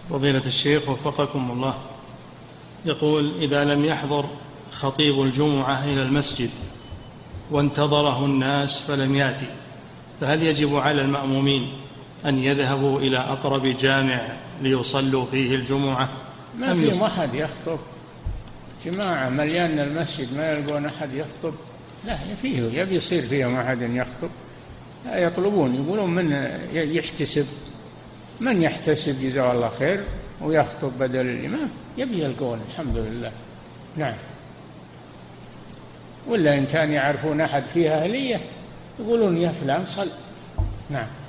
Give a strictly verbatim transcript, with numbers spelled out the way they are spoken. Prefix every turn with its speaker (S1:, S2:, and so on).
S1: فضيلة الشيخ وفقكم الله، يقول: إذا لم يحضر خطيب الجمعة إلى المسجد وانتظره الناس فلم يأتي، فهل يجب على المأمومين أن يذهبوا إلى أقرب جامع ليصلوا فيه الجمعة؟
S2: ما فيهم أحد يخطب، جماعة مليان المسجد ما يلقون أحد يخطب، لا فيه يبي يصير فيهم أحد يخطب، لا يطلبون، يقولون من يحتسب، من يحتسب جزاه الله خير ويخطب بدل الإمام يبي يلقون. الحمد لله. نعم. ولا إن كان يعرفون أحد فيها أهلية يقولون يا فلان صل. نعم.